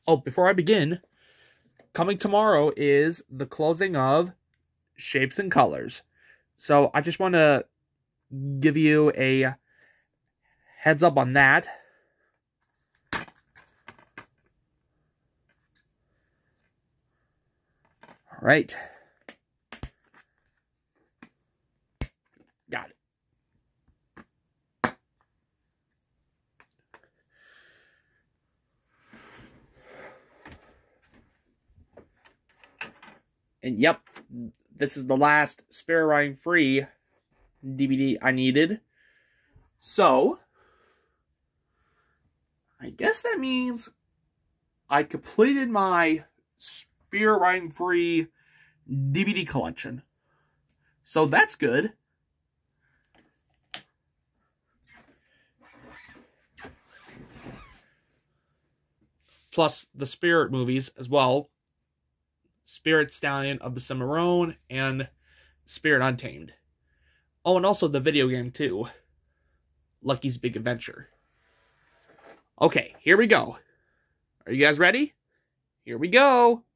Oh, before I begin, coming tomorrow is the closing of Shapes and Colors. So I just want to give you a heads up on that. All right. Got it. And yep, this is the last Spirit Riding Free DVD I needed. So, I guess that means I completed my Spirit Riding Free DVD collection. So that's good. Plus the Spirit movies as well. Spirit Stallion of the Cimarron and Spirit Untamed. Oh, and also the video game too. Lucky's Big Adventure. Okay, here we go. Are you guys ready? Here we go.